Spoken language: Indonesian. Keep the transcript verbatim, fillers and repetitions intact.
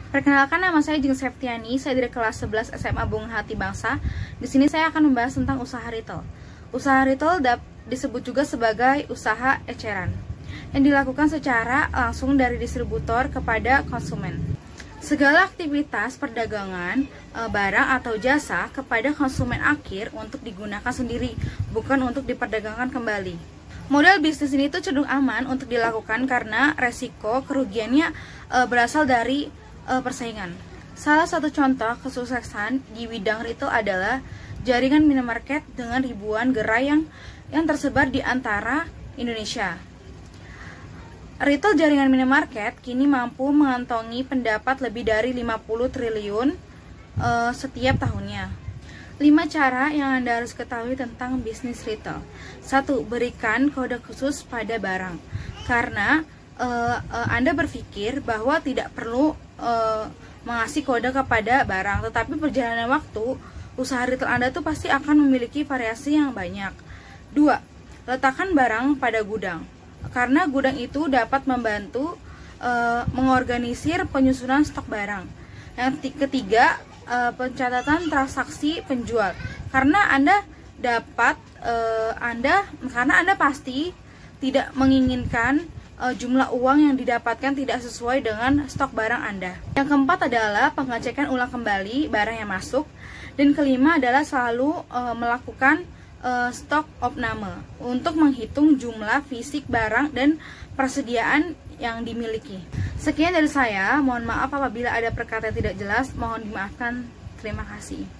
Perkenalkan, nama saya Jeng Septiani, saya dari kelas sebelas S M A Bunga Hati Bangsa. Di sini saya akan membahas tentang usaha retail. Usaha retail disebut juga sebagai usaha eceran yang dilakukan secara langsung dari distributor kepada konsumen. Segala aktivitas perdagangan e, barang atau jasa kepada konsumen akhir untuk digunakan sendiri, bukan untuk diperdagangkan kembali. Model bisnis ini tuh cenderung aman untuk dilakukan karena resiko kerugiannya e, berasal dari e, persaingan. Salah satu contoh kesuksesan di bidang retail adalah jaringan minimarket dengan ribuan gerai yang yang tersebar di antara Indonesia. Retail jaringan minimarket kini mampu mengantongi pendapat lebih dari lima puluh triliun uh, setiap tahunnya. lima cara yang Anda harus ketahui tentang bisnis retail. Satu, berikan kode khusus pada barang. Karena uh, uh, Anda berpikir bahwa tidak perlu uh, mengasih kode kepada barang, tetapi perjalanan waktu, usaha retail Anda tuh pasti akan memiliki variasi yang banyak. Dua, letakkan barang pada gudang. Karena gudang itu dapat membantu e, mengorganisir penyusunan stok barang. Yang ketiga, e, pencatatan transaksi penjual. Karena Anda dapat e, Anda karena Anda pasti tidak menginginkan e, jumlah uang yang didapatkan tidak sesuai dengan stok barang Anda. Yang keempat adalah pengecekan ulang kembali barang yang masuk. Dan kelima adalah selalu e, melakukan Uh, stok opname untuk menghitung jumlah fisik barang dan persediaan yang dimiliki. Sekian dari saya, mohon maaf apabila ada perkataan tidak jelas, mohon dimaafkan. Terima kasih.